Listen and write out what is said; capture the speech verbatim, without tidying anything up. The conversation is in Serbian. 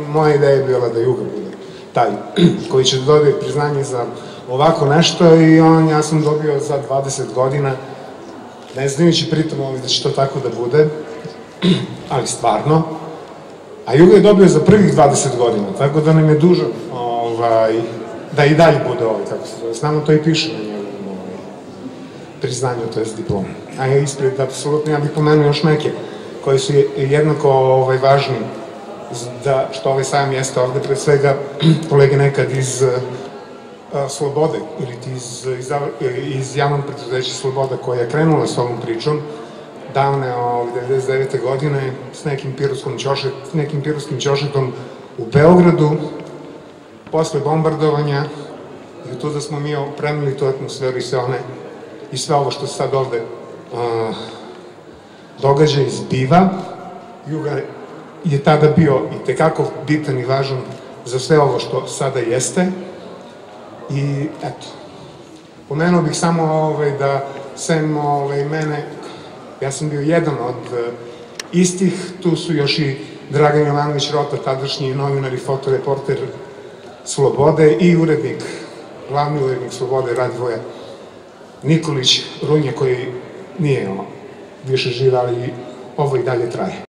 moja ideja je bila da Juga bude taj koji će dodati priznanje za ovako nešto i on, ja sam dobio za dvadeset godina, ne znajući pritom da će to tako da bude, ali stvarno, a Juga je dobio za prvih dvadeset godina, tako da nam je dužan da i dalje bude ovaj, tako se zove, znamo to i piše na njegovom priznanju, to je diplomu. A ja ispred, apsolutno, ja bih pomenuo još neke koji su jednako važni što ovaj sajam jeste ovde, pre svega kolege nekad iz Slobode ili iz javnog preduzeća Sloboda koja je krenula s ovom pričom davne devedeset devete godine s nekim pirovskim ćošetom u Beogradu posle bombardovanja i tu da smo mi opremili tu atmosferu i sve ovo što se sad ovde događa i zbiva. Juga je tada bio i tekako bitan i važan za sve ovo što sada jeste i eto, pomenuo bih samo da sem mene, ja sam bio jedan od istih, tu su još i Dragan Jovanović Rota, tadašnji novinar i fotoreporter Slobode i urednik, glavni urednik Slobode Radivoje Nikolić Runja koji nije više živ, ali ovo i dalje traje.